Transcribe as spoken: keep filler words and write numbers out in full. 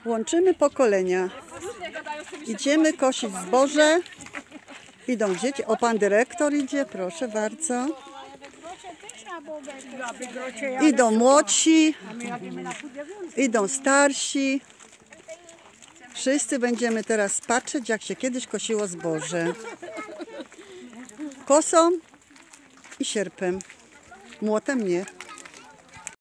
Łączymy pokolenia. Idziemy kosić zboże. Idą dzieci. O, pan dyrektor idzie, proszę bardzo. Idą młodsi. Idą starsi. Wszyscy będziemy teraz patrzeć, jak się kiedyś kosiło zboże. Kosą i sierpem. Młotem nie.